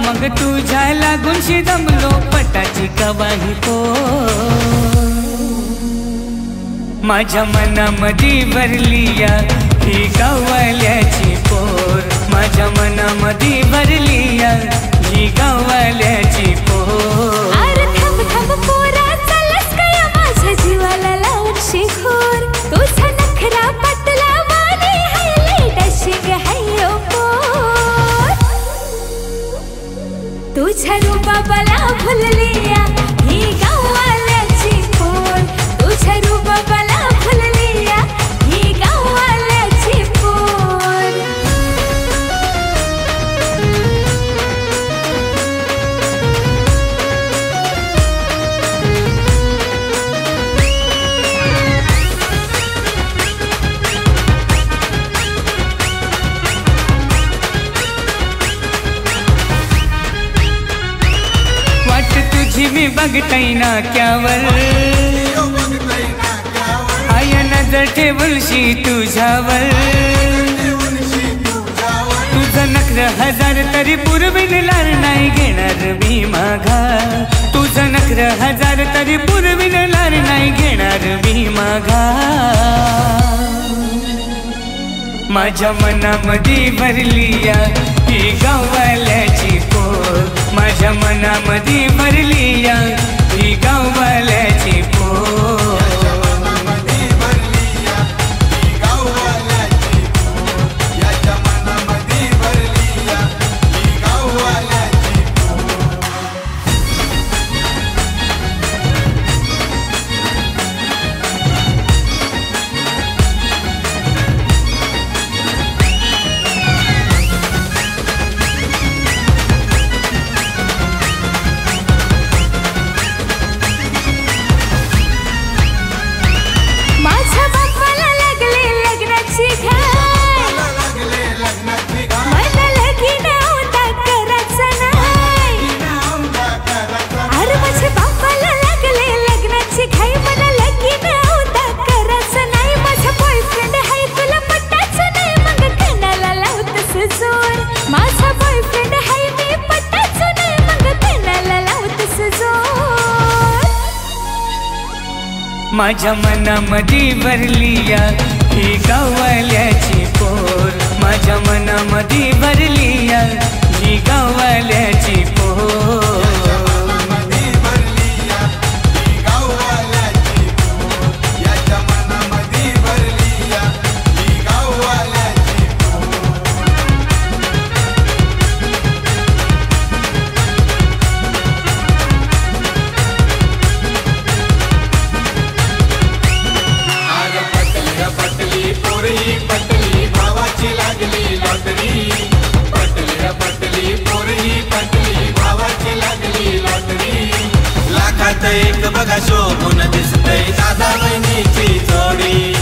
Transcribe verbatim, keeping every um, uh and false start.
मग तुझ्या लागूनशी दमलो पटाची कवाही पो माझ्या मनामधी भरलिया ही गावाल्याची पोर माझ्या मनामधी भरलिया ही गावाल्याची पोर अरे थांब थांब पोरा चालस काय माझ्या जीवाला लावून शिखोर तुझा नखरा पटला वाणी हायलाइट अशी हायो पोर तुझ्या रूपाला भुललिया ही गावाल्याची पोर तुझ्या रूपाला भुललिया ही गावाल्याची पोर मी बघताय ना क्यावर आया नजर ठेवलशी तुझ्यावर तुझं नखर हजार तरी पुरविणार नाही घेणार मी माघा तुझं नखर हजार तरी पुरविणार नाही घेणार मी माघा माझ्या मनामध्ये भरलिया ही गावाल्याची पोर माझ्या मनामध्ये भरलिया ही गावाल्याची पोर माझ्या मनामध्ये भरलिया ही गावाल्याची पोर माझ्या मनामध्ये भरलिया ही गावाल्याची पोर पटली भावाची लागली लॉटरी पटली पटली पोरही पटली भावाची लागली लॉटरी लाखात एक बघा शोभून दिसतय दादा बहिणीची जोडी